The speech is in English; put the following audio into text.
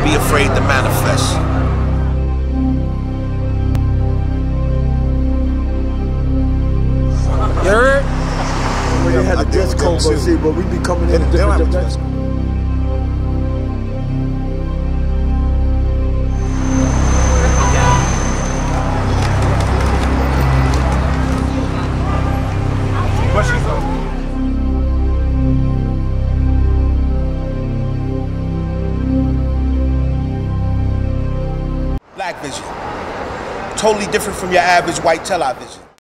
be afraid to manifest. You heard? We had a dress code, but we be coming in different dress code. Black vision. Totally different from your average white television.